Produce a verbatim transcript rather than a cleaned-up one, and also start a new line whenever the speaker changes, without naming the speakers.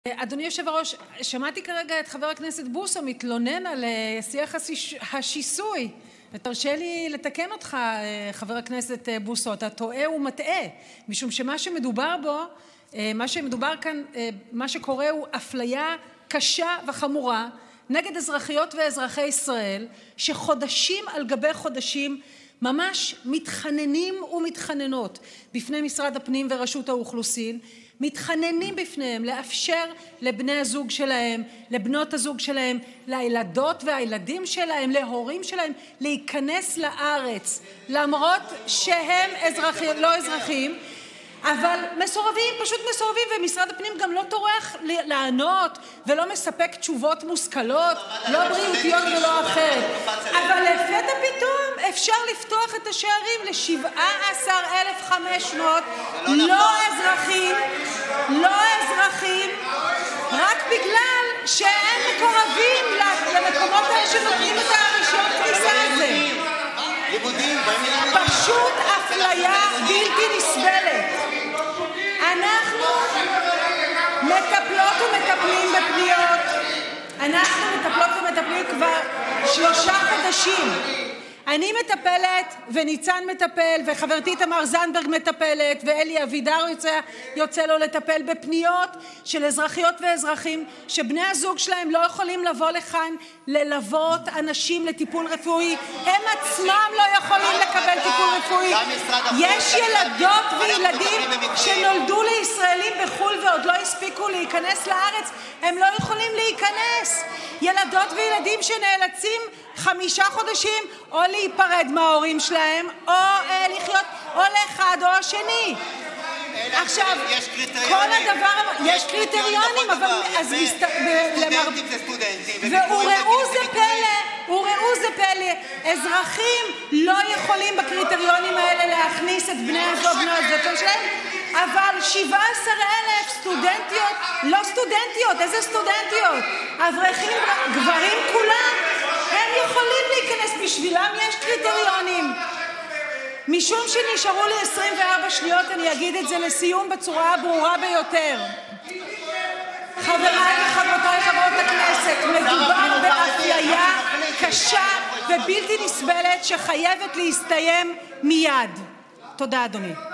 אדוני יושב הראש, שמעתי כרגע את חבר הכנסת בוסו מתלונן על שיח השיסוי, ותרשה לי לתקן אותך, חבר הכנסת בוסו, אתה טועה ומטעה, משום שמה שמדובר בו, מה שמדובר כאן, מה שקורה הוא אפליה קשה וחמורה נגד אזרחיות ואזרחי ישראל, שחודשים על גבי חודשים ממש מתחננים ומתחננות בפני משרד הפנים ורשות האוכלוסין, מתחננים בפניהם לאפשר לבני הזוג שלהם, לבנות הזוג שלהם, לילדות והילדים שלהם, להורים שלהם, להיכנס לארץ, למרות שהם אזרחים, לא אזרחים, אבל מסורבים, פשוט מסורבים, ומשרד הפנים גם לא טורח לענות ולא מספק תשובות מושכלות, לא בריאותיות ולא אחרת. אבל לפתע פתאום אפשר לפתוח את השערים ל-שבעה עשר אלף וחמש מאות לא אזרחים, לא אזרחים, רק בגלל שהם מקורבים למקומות האלה שנותנים את הרישיון כניסה הזה. פשוט אפליה בלתי נסבלת. אנחנו מטפלות ומטפלים בפניות, אנחנו מטפלות ומטפלים כבר שלושה חודשים. אני מטפלת וניצן מטפל וחברתי תמר זנדברג מטפלת ואלי אבידר יוצא, יוצא לו לטפל בפניות של אזרחיות ואזרחים שבני הזוג שלהם לא יכולים לבוא לכאן ללוות אנשים לטיפול רפואי, הם עצמם לא יכולים לקבל טיפול רפואי. יש ילדות וילדים שנולדו לישראלים בחו"ל ועוד לא הספיקו להיכנס לארץ, הם לא יכולים להיכנס. ילדות וילדים שנאלצים חמישה חודשים או להיפרד מההורים שלהם או אה, לחיות או לאחד או השני. עכשיו, כל הדבר, יש קריטריונים, אבל אז
סטודנטים זה סטודנטים.
וראו זה פלא, וראו זה פלא, אזרחים לא יכולים בקריטריונים האלה להכניס את בני הזוג בני הזוג שלהם, אבל שבעה עשר אלף סטודנטיות, לא סטודנטיות, איזה סטודנטיות? אברכים, גברים כולם, הם יכולים להיכנס, בשבילם יש קריטריונים. משום שנשארו לי עשרים וארבע שניות, אני אגיד את זה לסיום בצורה הברורה ביותר. חבריי וחברותיי חברות הכנסת, מדובר באפליה קשה ובלתי נסבלת שחייבת להסתיים מיד. תודה, אדוני.